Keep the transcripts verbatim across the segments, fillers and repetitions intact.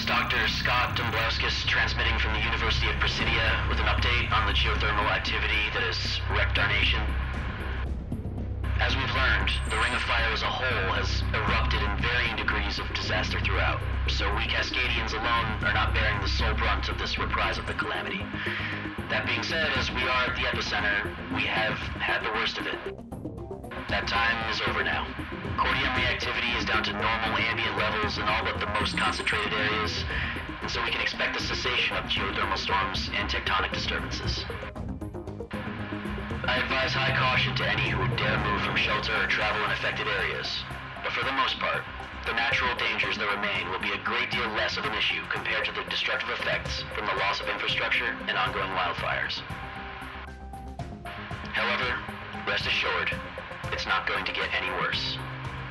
Doctor Scott Domblowskis transmitting from the University of Presidia with an update on the geothermal activity that has wrecked our nation. As we've learned, the Ring of Fire as a whole has erupted in varying degrees of disaster throughout, so we Cascadians alone are not bearing the sole brunt of this reprise of the calamity. That being said, as we are at the epicenter, we have had the worst of it. That time is over now. Cordium reactivity is down to normal ambient levels in all but the most concentrated areas, and so we can expect a cessation of geothermal storms and tectonic disturbances. I advise high caution to any who would dare move from shelter or travel in affected areas, but for the most part, the natural dangers that remain will be a great deal less of an issue compared to the destructive effects from the loss of infrastructure and ongoing wildfires. However, rest assured, it's not going to get any worse.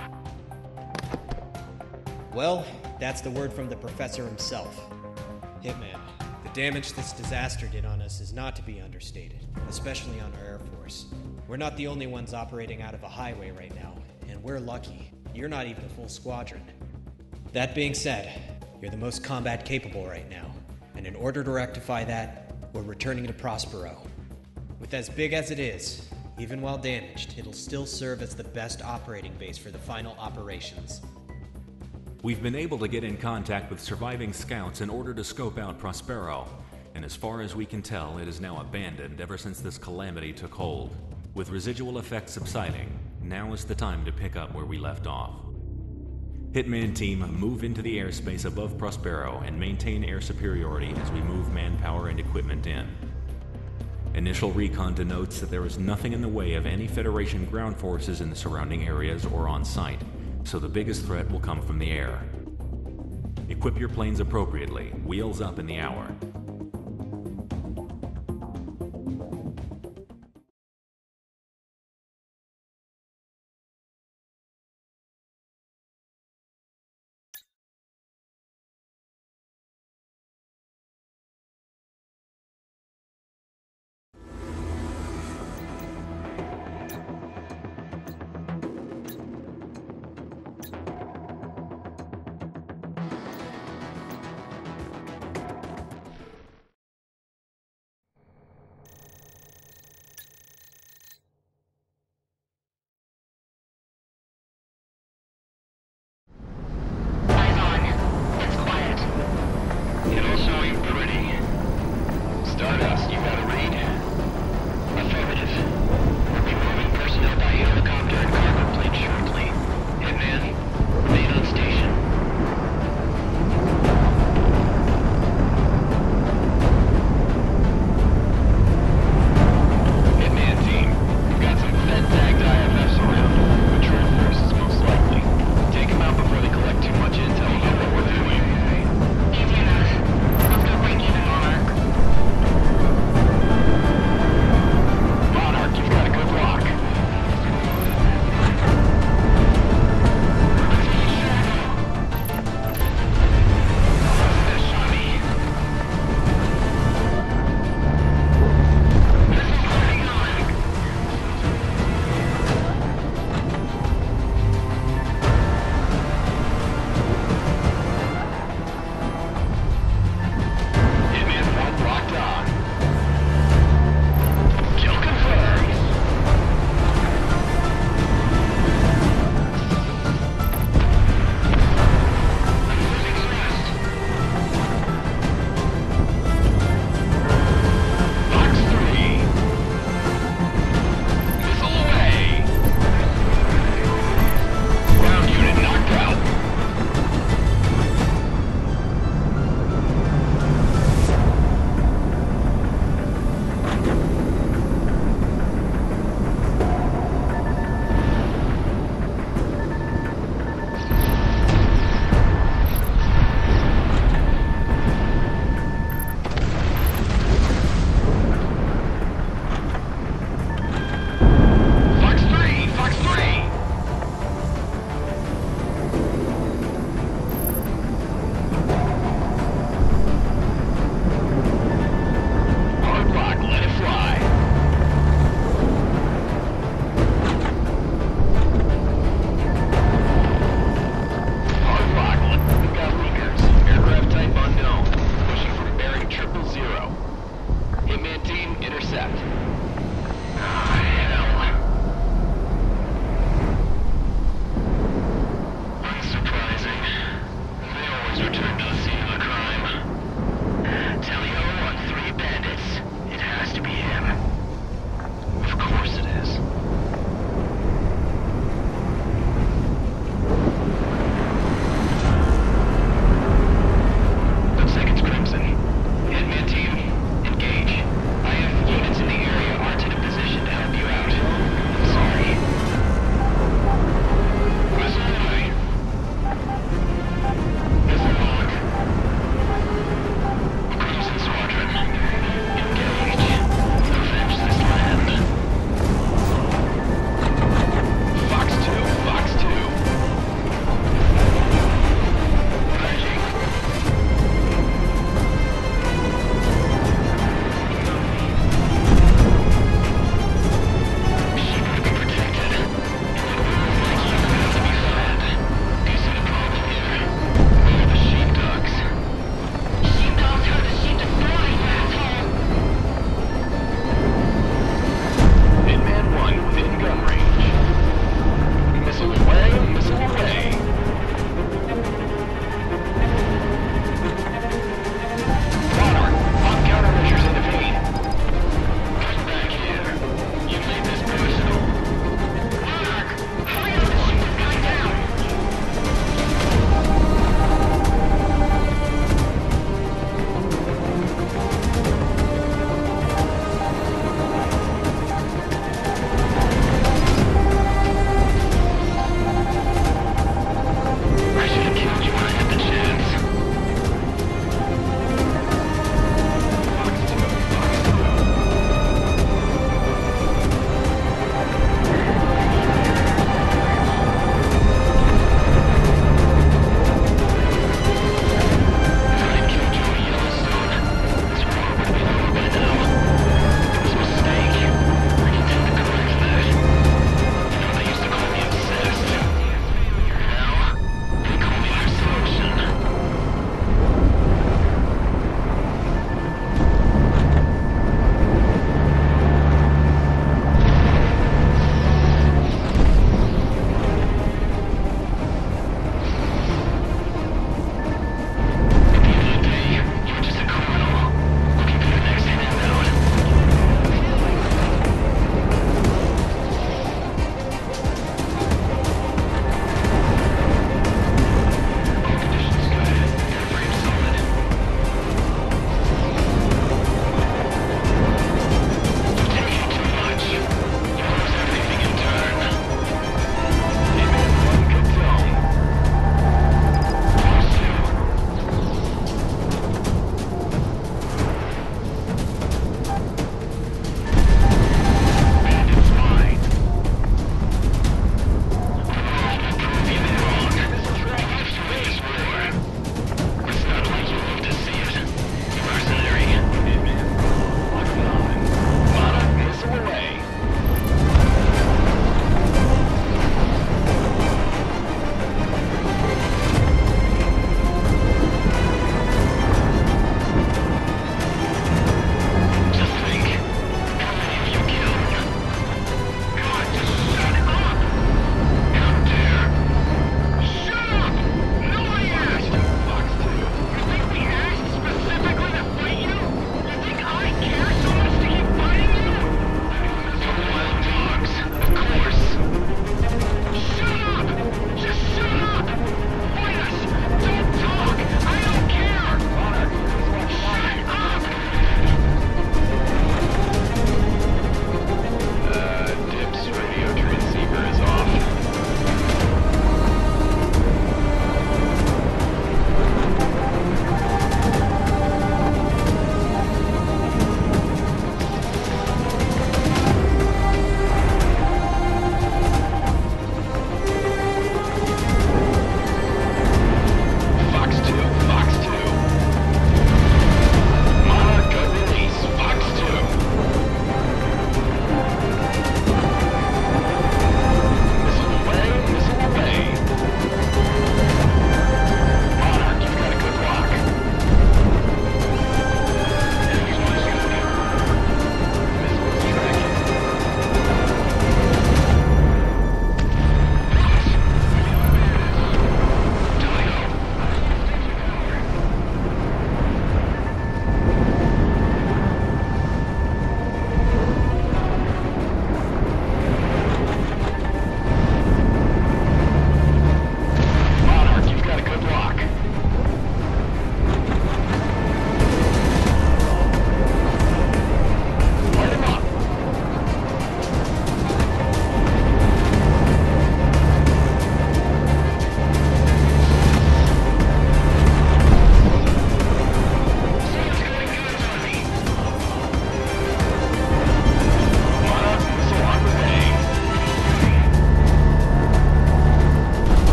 Well, that's the word from the professor himself. Hitman, the damage this disaster did on us is not to be understated, especially on our Air Force. We're not the only ones operating out of a highway right now, and we're lucky. You're not even a full squadron. That being said, you're the most combat capable right now, and in order to rectify that, we're returning to Prospero. With as big as it is, even while damaged, it'll still serve as the best operating base for the final operations. We've been able to get in contact with surviving scouts in order to scope out Prospero, and as far as we can tell, it is now abandoned ever since this calamity took hold. With residual effects subsiding, now is the time to pick up where we left off. Hitman team, move into the airspace above Prospero and maintain air superiority as we move manpower and equipment in. Initial recon denotes that there is nothing in the way of any Federation ground forces in the surrounding areas or on site, so the biggest threat will come from the air. Equip your planes appropriately, wheels up in the hour.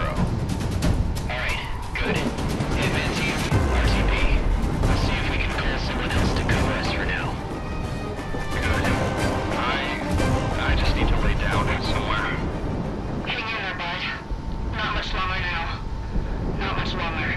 Prospero. Alright, good. Hitman team, R T P. Let's see if we can call someone else to cover us for now. Good. I... I just need to lay down here somewhere. Hang in there, bud. Not much longer now. Not much longer.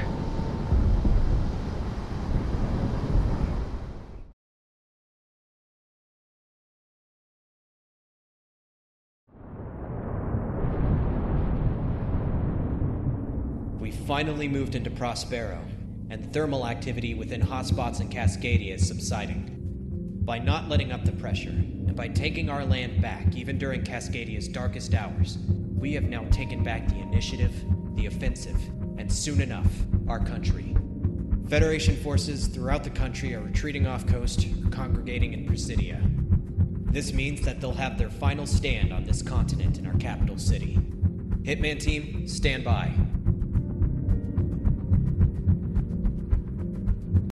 We finally moved into Prospero, and thermal activity within hotspots in Cascadia is subsiding. By not letting up the pressure, and by taking our land back even during Cascadia's darkest hours, we have now taken back the initiative, the offensive, and soon enough, our country. Federation forces throughout the country are retreating off coast, congregating in Presidia. This means that they'll have their final stand on this continent in our capital city. Hitman team, stand by.